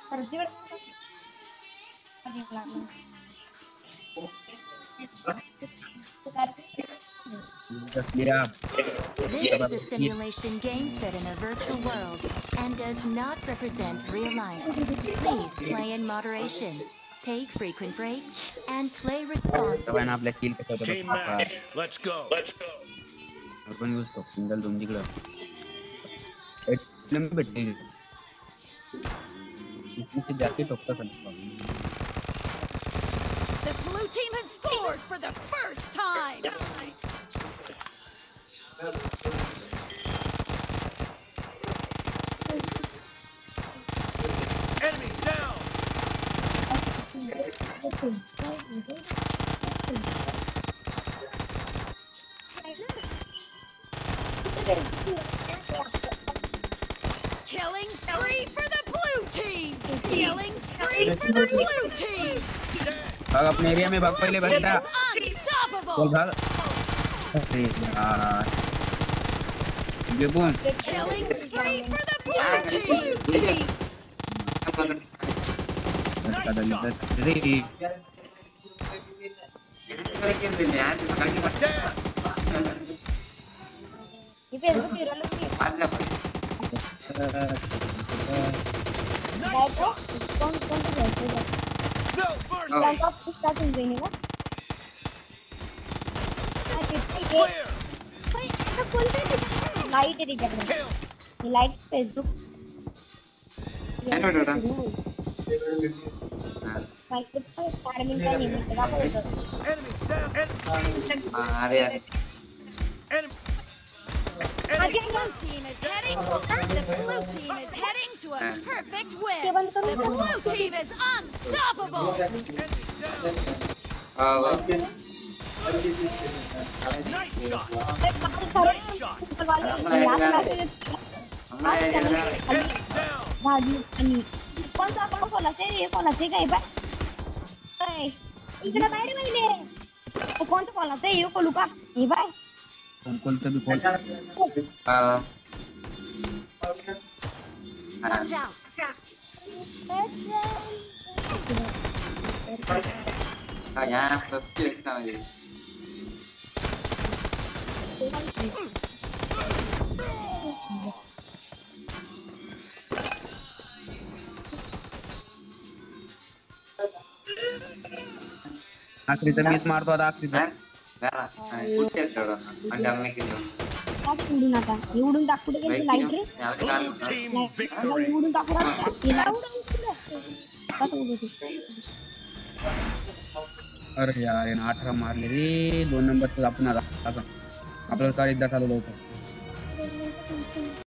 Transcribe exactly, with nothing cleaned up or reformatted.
This is a simulation game set in a virtual world and does not represent real life. Please play in moderation, take frequent breaks, and play responsibly. Team match, let's go. Let's go. The blue team has scored for the first time. Enemy down. Killing spree for the blue team. Killing spree for the blue team. भाग अपने area में भाग पहले बेटा बोल भाग अरे यार ये बोल Killing spree for the blue team. Light light Facebook The blue team is heading to the blue team is heading to a perfect win. The blue team is unstoppable. Nice shot. कौन सा कौन खोला से ये खोला से गए बा इकडे बाहेर मैले कौन सा खोला से ये खोलू का ये बाय कौन कौन से भी खोल हां Watch out. हां यार बस क्लिक समझ आखिरी तो मिस मार दो आखिरी तो वेरा पुढचे थोडं आणि आम्ही केलं काय उडून आता उडून टाकू दे की लाईट रे उडून टाकू रे अरे यार याने अठरा मारले रे दोन नंबर तर आपण आता आपलं कार एकदा चालू होतं